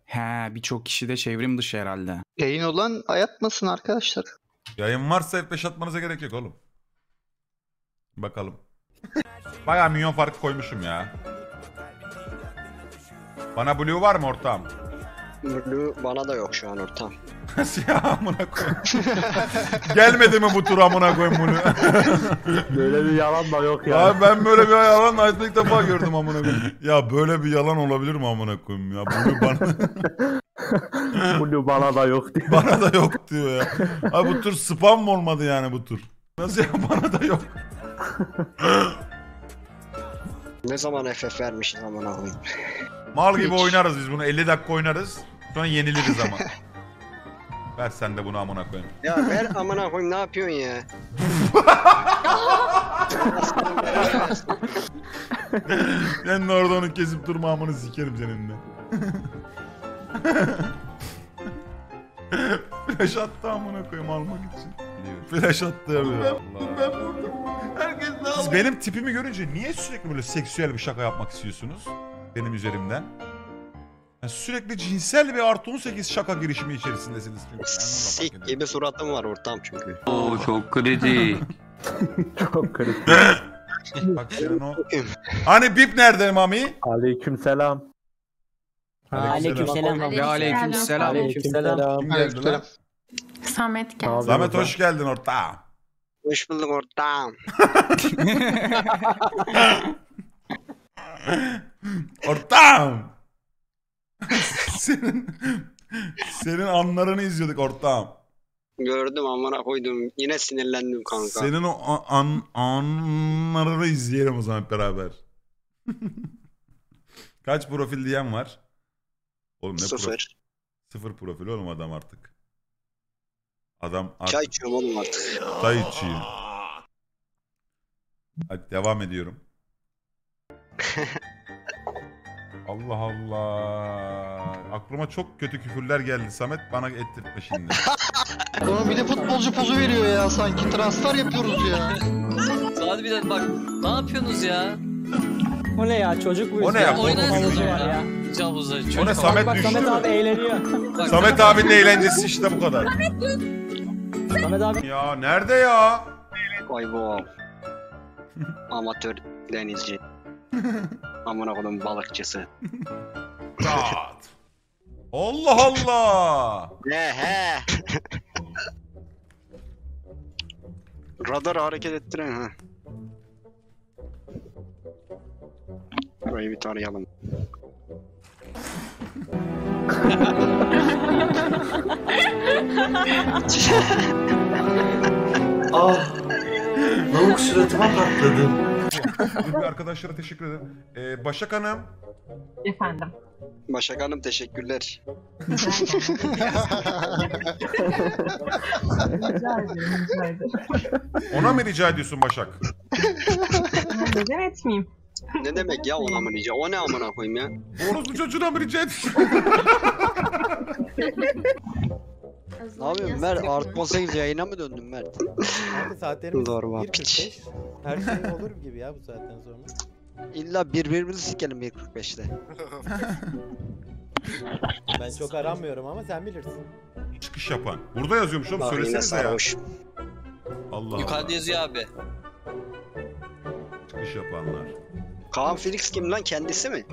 He, birçok kişi de çevrim dışı herhalde. Yayın olan ayatmasın arkadaşlar. Yayın varsa F5 atmanıza gerek yok oğlum. Bakalım. Bayağı milyon fark koymuşum ya. Bana blue var mı ortağım? Blue bana da yok şu an ortam. Siyah amına koyayım. Gelmedi mi bu tur amına koyayım bunu? Böyle bir yalan da yok ya. Abi ben böyle bir yalan hayatımda ilk defa gördüm amına koyayım. Ya böyle bir yalan olabilir mi amına koyayım ya? Blue bana... Blue bana da yok diyor. Bana da yok diyor ya. Abi bu tur spam mı olmadı yani bu tur? Nasıl ya, bana da yok. Ne zaman FF vermişiz amına koyayım. Mal gibi Hiç. oynarız biz bunu. 50 dakika oynarız. Sonra yeniliriz ama. Ver sen de bunu amına koyayım. Ya ver amına koyayım, ne yapıyorsun ya? Sen de orada onu kesip durma amını sikerim senin de. Flash attı amına koyayım almak için. Flash attı ya. Ben vurdum. Herkes ne Siz benim tipimi görünce niye sürekli böyle seksüel bir şaka yapmak istiyorsunuz? Benim üzerimden. Yani sürekli cinsel ve artı 18 şaka girişimi içerisindesiniz çünkü. Sik gibi suratım var ortam çünkü. Oo çok kritik. Çok kritik. Bak senin o... Hani bip nerede Mami? Aleykümselam. Aleykümselam. Ve aleykümselam. Aleykümselam. Kim geldi lan? Samet geldi. Samet hoş geldin ortağım. Hoş bulduk ortam. Ortağım. senin anlarını izliyorduk ortağım. Gördüm amına koydum. Yine sinirlendim kanka. Senin o anlarını izleyelim o zaman hep beraber. Kaç profil diyen var? Oğlum ne 0. Sıfır profil oğlum adam artık. Adam artık Çay içiyorum oğlum artık. çay içiyor. Hadi devam ediyorum. Allah Allah. Aklıma çok kötü küfürler geldi Samet, bana ettirtme şimdi. Bana bir de futbolcu pozu veriyor ya, sanki transfer yapıyoruz ya. Hadi bir de bak, ne yapıyorsunuz ya? O ne ya, çocuk bu. O ne ya? Oynasın var ya. Havuza O ne çocuk. Samet Bak düştü. Samet abi eğleniyor. Bak, Samet abinin eğlencesi işte bu kadar. Samet abi Ya nerede ya? Vay bu. Amatör denizci. Amına koydum balıkçısı. Rahat. Allah Allah. He. Radar hareket ettiren ha. Burayı bir tarayalım. Lavuk suratıma patladı. Arkadaşlara teşekkür ederim. Başak Hanım. Efendim. Başak Hanım teşekkürler. Rica ederim. Ona mı rica ediyorsun Başak? Neden etmeyeyim? Ne demek ya ona mı rica? O ne amına koyayım ya? Orospu çocuğuna mı rica ediyorsun? Ne yapıyorsun Mert? Artı 18 yayına mı döndün Mert? Abi saatlerimiz Doğru, 1.45. Her şey olur gibi ya bu saatten sonra. İlla birbirimizi sikelim 1.45'te. Ben çok aranmıyorum ama sen bilirsin. Çıkış yapan. Burada yazıyormuş oğlum, Bak yine söylesenize ya. sarhoş. Allah yukarıda Allah. yazıyor abi. Çıkış yapanlar. Kaan Felix kim lan, kendisi mi?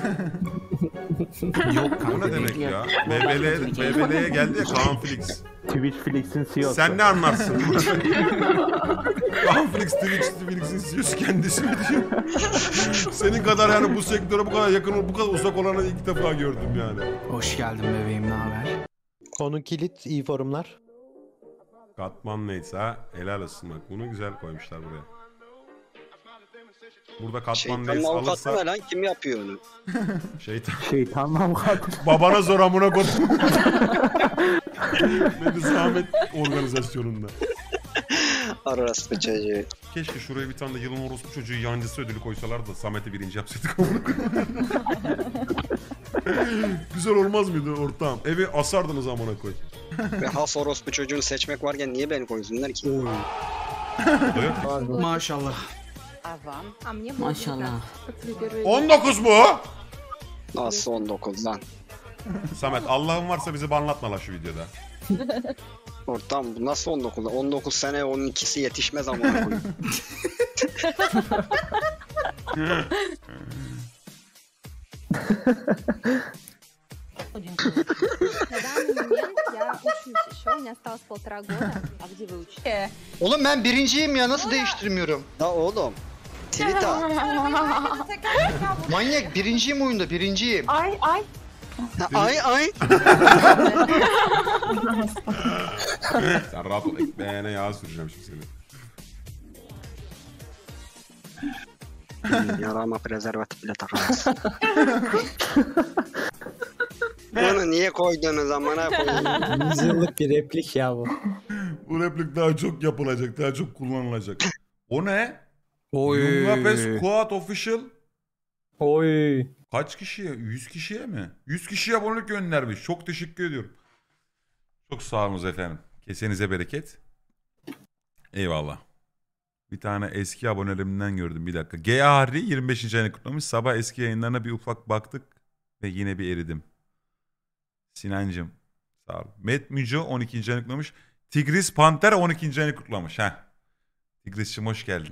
Yok Bu kanka ne demek değil. ya? BBL'ye geldi ya Kaan Felix. Twitch Flix'in CEO'su. Sen ne anlarsın? Kaan Felix Felix'in CEO'su kendisi mi diyor? Senin kadar yani bu sektöre bu kadar yakın, bu kadar uzak olanı ilk defa gördüm yani. Hoş geldin bebeğim, ne haber? Konu kilit, iyi forumlar. Katman neyse ha, helal olsun bak, bunu güzel koymuşlar buraya. Burada katman Şeytanın neyse avukatı alırsa ne lan? Kim yapıyor onu? Şeytan avukat. babana zor amına koydum. Beni zahmet organizasyonunda. Arası çocuğu. Keşke şuraya bir tane de yılın orospu çocuğu yancısı ödülü koysalar da Samet'i birinci yapsaydık. Güzel olmaz mıydı ortağım? Evi asardınız amına koy. Ve has orospu çocuğunu seçmek varken niye beni koysunlar ki? Maşallah. maşallah. 19 mu? Nasıl 19 lan? Samet Allah'ın varsa bizi banlatma la şu videoda. Ortam bu nasıl 19? 19 sene 12'si yetişmez amına koyayım. Oğlum ben birinciyim ya nasıl değiştirmiyorum? Da oğlum. Tweet at. Manyak birinciyim oyunda birinciyim. Ay ay. Ay ay. Sen rahat ol ekmeğine yağ süreceğim şimdi seni. Yarama prezervatif bile takamazsın. Bunu niye koydunuz amına koyayım? 100 yıllık bir replik ya bu. Bu replik daha çok yapılacak, daha çok kullanılacak. O ne? Oy. Yungapes Squad Official. Oy. Kaç kişiye? 100 kişiye mi? 100 kişiye abonelik göndermiş. Çok teşekkür ediyorum. Çok sağ olunuz efendim. Kesenize bereket. Eyvallah. Bir tane eski abonelerimden gördüm bir dakika. G.A.Harry 25. ayını kutlamış. Sabah eski yayınlarına bir ufak baktık ve yine bir eridim. Sinancım sağ ol. Met Müco 12. ayını kutlamış. Tigris Panter 12. ayını kutlamış. Heh. Tigris'cim hoş geldin.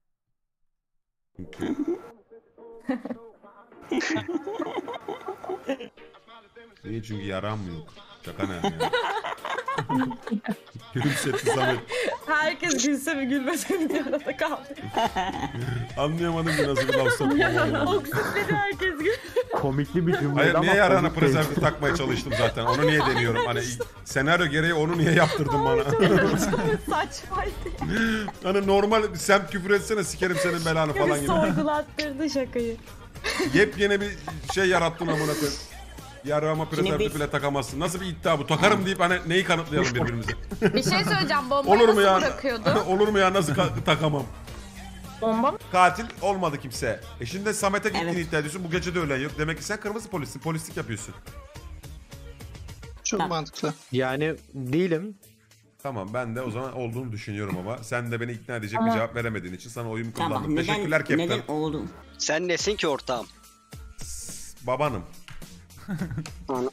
Niye? Çünkü yaram mı yok? Şaka ne ya? Gülümsetti Samet. Herkes gülse mi gülmese mi diye arada kaldı. Anlayamadım ki nasıl bir laf soktum. Oksitledi herkes gül. Komikli bir cümle Hayır ama niye yarana komik değil. prezervatif takmaya çalıştım zaten. Onu niye deniyorum? Hani senaryo gereği onu niye yaptırdın bana? Saçmaydı. Hani normal semt küfür etsene sikerim senin belanı falan gibi. Sorgulattırdı şakayı. Yepyeni bir şey yarattın amına koyayım. Yarama prezervatif bile takamazsın. Nasıl bir iddia bu? Takarım deyip hani neyi kanıtlayalım birbirimize? Bir şey söyleyeceğim. Bombayı Olur mu nasıl ya? bırakıyordu? Olur mu ya? Nasıl takamam? Bomba mı? Katil olmadı kimse. Şimdi Samet'e gittiğini iddia ediyorsun. Bu gece de ölen yok. Demek ki sen kırmızı polissin. Polislik yapıyorsun. Çok mantıklı. Yani değilim. Tamam ben de o zaman olduğunu düşünüyorum ama sen de beni ikna edecek bir cevap veremediğin için sana oyumu kullandım. Tamam, Teşekkürler Captain. neden oğlum? Sen nesin ki ortağım? Babanım. Ana.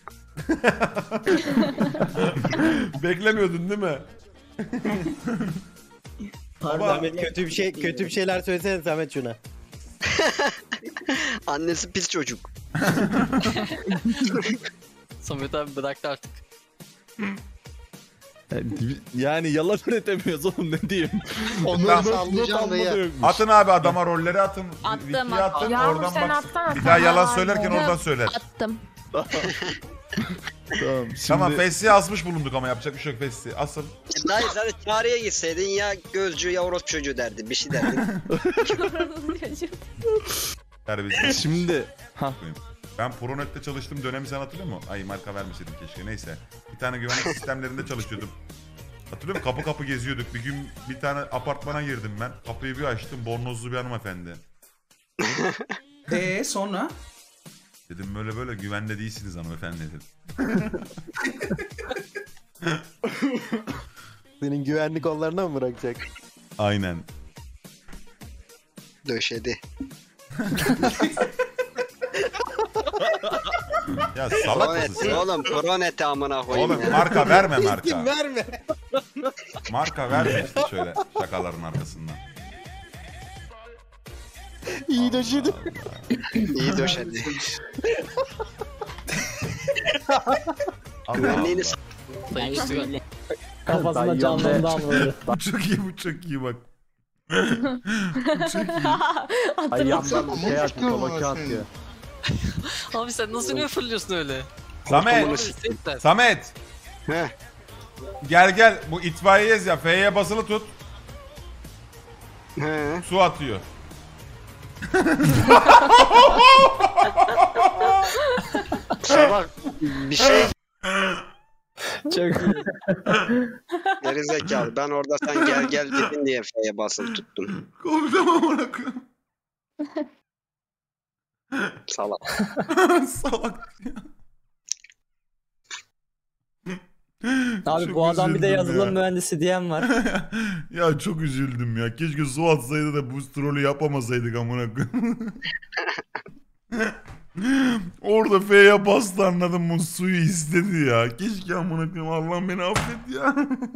Beklemiyordun değil mi? Samet kötü bir şeyler söylesene Samet şuna. Annesi pis çocuk. Samet abi bıraktı artık. Yani yalan üretemiyoruz oğlum ne diyeyim. Onları sallayacağım da ya. Atın abi adama rolleri atın. Attım, Wiki'ye attım. atın. Yağmur, Oradan sen bak. atsana. Bir daha yalan Hayır. söylerken oradan söyler. Attım. Tamam şimdi. Tamam Fesi'ye asmış bulunduk ama yapacak bir şey yok Fesi. Asıl. Dayı zaten çağrıya gitseydin ya gözcü ya orospu çocuğu derdi. Bir şey derdi. Terbiyesiz. Şimdi. Ben Pronet'te çalıştığım dönemi sen hatırlıyor musun? Ay marka vermeseydim keşke neyse. Bir tane güvenlik sistemlerinde çalışıyordum. Hatırlıyor musun? Kapı kapı geziyorduk. Bir gün bir tane apartmana girdim ben. Kapıyı bir açtım. Bornozlu bir hanımefendi. Sonra? Dedim böyle böyle güvende değilsiniz hanımefendi dedim. Senin güvenlik onlarına mı bırakacak? Aynen. Döşedi. Ya salak mısın sen? Oğlum Pronet'e amına koyayım Oğlum ya. marka verme marka. Verme. Marka verme işte şöyle şakaların arkasından. İyi döşedi. İyi döşedi. Allah Güvenliğini Allah. Kafasına canlandı anladı. Bu çok iyi bu çok iyi bak. Bu çok iyi. Ay yandan bir şey Ama atıyor, çıkıyor mu koloki senin? atıyor. Abi sen nasıl niye fırlıyorsun öyle? Samet. Samet. Heh. Gel bu itfaiyeyiz ya F'ye basılı tut. He. Su atıyor. Sabah bir şey Çok iyi. gerizekalı. Ben orada sen gel dedin diye F'ye basılı tuttum. Konuşamam ona koyayım. Salak. Salak ya. Abi Çok bu adam bir de üzüldüm yazılım ya. mühendisi diyen var. Ya çok üzüldüm ya. Keşke su atsaydı da bu trolü yapamasaydık amına koyayım. Orada F'ye bastı anladım mı? Suyu istedi ya. Keşke amına koyayım Allah'ım beni affet ya.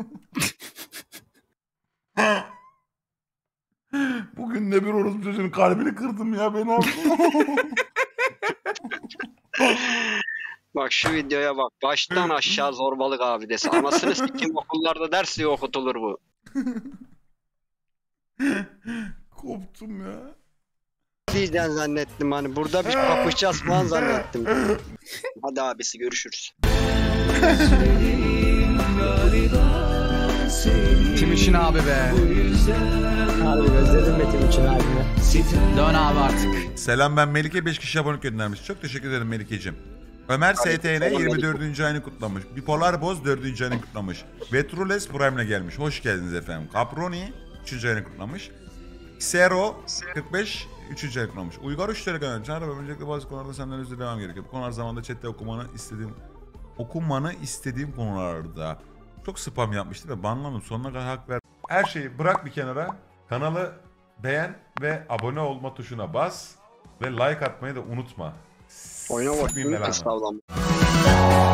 Bugün de bir orospu çocuğun kalbini kırdım ya beni affet. Bak şu videoya bak. Baştan aşağı zorbalık abidesi. Anasını sikim okullarda ders diye okutulur bu. Koptum ya. Diyeceğim zannettim hani. Burada bir kapışacağız falan zannettim. Hadi abisi görüşürüz. Timuçin abi be. Harbi özledim be Timuçin abimi. Dön abi artık. Selam ben Melike 5 kişi abonelik göndermiş. Çok teşekkür ederim Melike'cim. Ömer STN 24. ayını kutlamış. Bipolar Boz 4. ayını kutlamış. Vetrules Prime'le gelmiş. Hoş geldiniz efendim. Caproni 3. ayını kutlamış. Xero 45 3. ayını kutlamış. Uygar 3 lira göndermiş. Canım öncelikle bazı konularda senden özür devam gerekiyor. Bu konular zamanında chatte okumanı istediğim konularda. Çok spam yapmıştım ve banlandım. Sonuna kadar hak ver. Her şeyi bırak bir kenara. Kanalı beğen ve abone olma tuşuna bas. Ve like atmayı da unutma. Oyuna bak. Sikmeyeyim belanı. Estağfurullah.